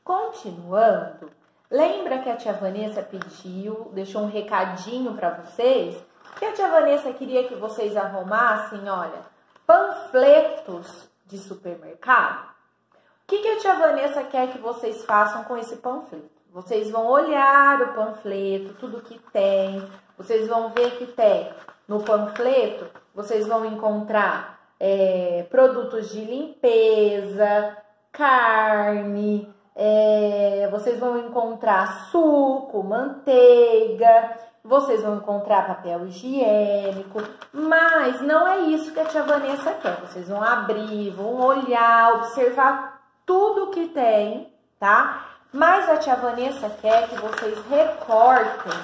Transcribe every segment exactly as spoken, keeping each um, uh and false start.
Continuando, lembra que a tia Vanessa pediu, deixou um recadinho para vocês, que a tia Vanessa queria que vocês arrumassem, olha, panfletos de supermercado? O que, que a tia Vanessa quer que vocês façam com esse panfleto? Vocês vão olhar o panfleto, tudo que tem, vocês vão ver que tem no panfleto, vocês vão encontrar é, produtos de limpeza, carne, é, vocês vão encontrar suco, manteiga, vocês vão encontrar papel higiênico, mas não é isso que a tia Vanessa quer. Vocês vão abrir, vão olhar, observar tudo que tem, tá? Mas a tia Vanessa quer que vocês recortem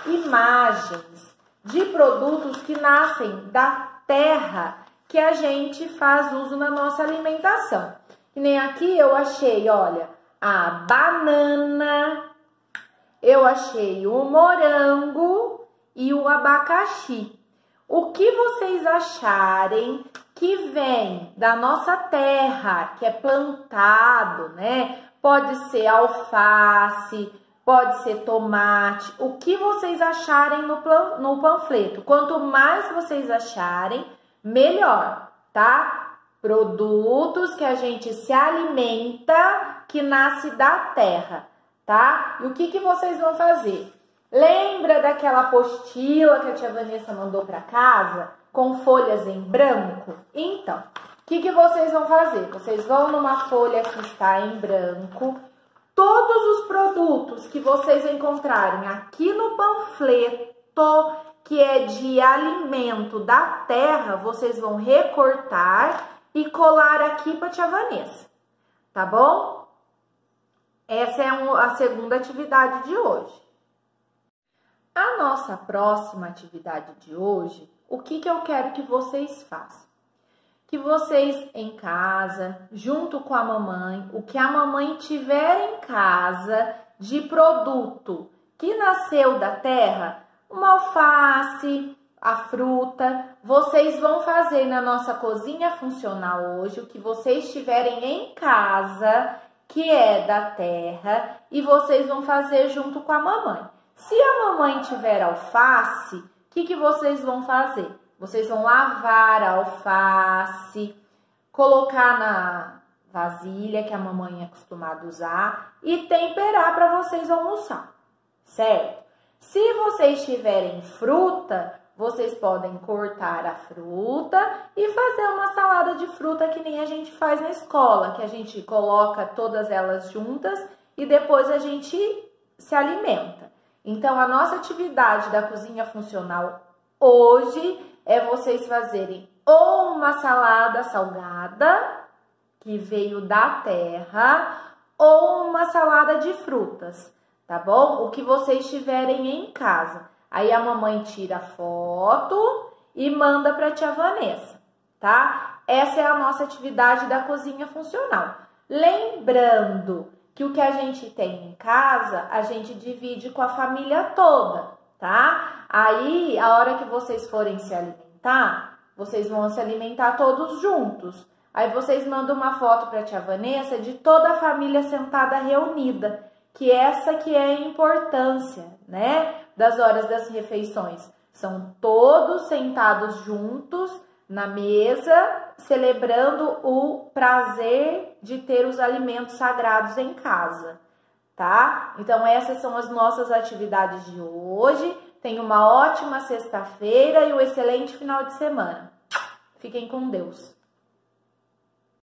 imagens de produtos que nascem da terra que a gente faz uso na nossa alimentação. Que nem aqui eu achei, olha, a banana, eu achei o morango e o abacaxi. O que vocês acharem que vem da nossa terra, que é plantado, né? Pode ser alface, pode ser tomate, o que vocês acharem no, no panfleto. Quanto mais vocês acharem, melhor, tá? Produtos que a gente se alimenta, que nasce da terra, tá? E o que, que vocês vão fazer? Lembra daquela apostila que a tia Vanessa mandou para casa, com folhas em branco? Então, o que, que vocês vão fazer? Vocês vão numa folha que está em branco, todos os produtos que vocês encontrarem aqui no panfleto, que é de alimento da terra, vocês vão recortar e colar aqui para a tia Vanessa, tá bom? Essa é a segunda atividade de hoje. A nossa próxima atividade de hoje, o que, que eu quero que vocês façam? Que vocês em casa, junto com a mamãe, o que a mamãe tiver em casa de produto que nasceu da terra, uma alface, a fruta, vocês vão fazer na nossa cozinha funcional hoje o que vocês tiverem em casa, que é da terra, e vocês vão fazer junto com a mamãe. Se a mamãe tiver alface, o que, que vocês vão fazer? Vocês vão lavar a alface, colocar na vasilha que a mamãe é acostumada a usar e temperar para vocês almoçar, certo? Se vocês tiverem fruta, vocês podem cortar a fruta e fazer uma salada de fruta que nem a gente faz na escola, que a gente coloca todas elas juntas e depois a gente se alimenta. Então, a nossa atividade da cozinha funcional hoje é vocês fazerem ou uma salada salgada, que veio da terra, ou uma salada de frutas, tá bom? O que vocês tiverem em casa. Aí a mamãe tira foto e manda para a tia Vanessa, tá? Essa é a nossa atividade da cozinha funcional. Lembrando que o que a gente tem em casa, a gente divide com a família toda, tá? Aí, a hora que vocês forem se alimentar, vocês vão se alimentar todos juntos. Aí vocês mandam uma foto para a tia Vanessa de toda a família sentada reunida, que essa que é a importância, né, das horas das refeições. São todos sentados juntos na mesa, celebrando o prazer de ter os alimentos sagrados em casa, tá? Então, essas são as nossas atividades de hoje. Tenha uma ótima sexta-feira e um excelente final de semana. Fiquem com Deus.